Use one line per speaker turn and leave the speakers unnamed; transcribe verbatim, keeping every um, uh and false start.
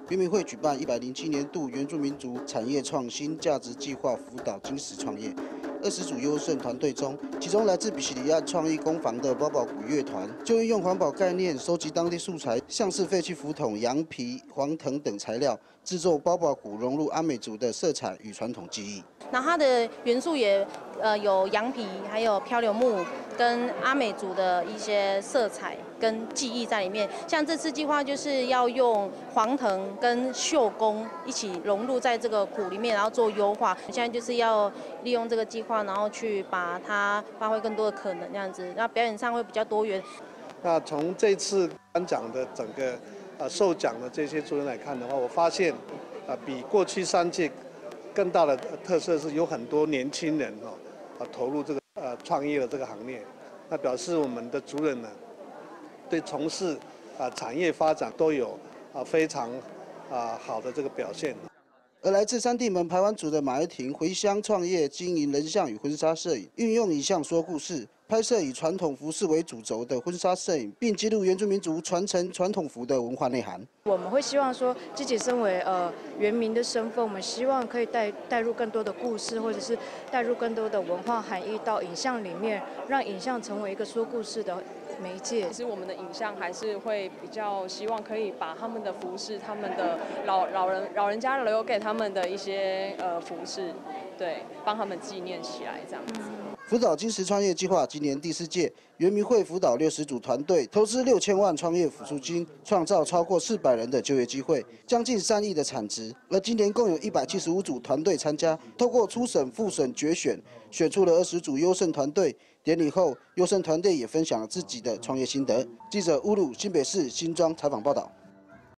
原民会举办一百零七年度原住民族产业创新价值计划辅导金石创业。 二十组优胜团队中，其中来自比西里岸创意工坊的包宝谷乐团，就运用环保概念，收集当地素材，像是废弃浮桶、羊皮、黄藤等材料，制作包宝谷，融入阿美族的色彩与传统技艺。
那它的元素也呃有羊皮，还有漂流木，跟阿美族的一些色彩跟技艺在里面。像这次计划就是要用黄藤跟绣工一起融入在这个鼓里面，然后做优化。现在就是要利用这个计划，然后去把它发挥更多的可能，这样子，那表演上会比较多元。
那从这次颁奖的整个呃受奖的这些族人来看的话，我发现啊比过去三届更大的特色是有很多年轻人哦啊投入这个呃创业的这个行列，那表示我们的族人呢对从事啊产业发展都有啊非常啊好的这个表现。
而来自三地门排湾族的马爱婷回乡创业，经营人像与婚纱摄影，运用影像说故事，拍摄以传统服饰为主轴的婚纱摄影，并记录原住民族传承传统服的文化内涵。
我们会希望说，自己身为呃原民的身份，我们希望可以带带入更多的故事，或者是带入更多的文化含义到影像里面，让影像成为一个说故事的媒介。
其实我们的影像还是会比较希望可以把他们的服饰、他们的老老人老人家留给他们的一些呃服饰，对，帮他们纪念起来这样子。
辅导金石创业计划今年第四届，原民会辅导六十组团队，投资六千万创业辅助金，创造超过四百人的就业机会，将近三亿的产值。而今年共有一百七十五组团队参加，透过初审、复审、决选，选出了二十组优胜团队。典礼后，优胜团队也分享了自己的创业心得。记者乌鲁新北市新庄采访报道。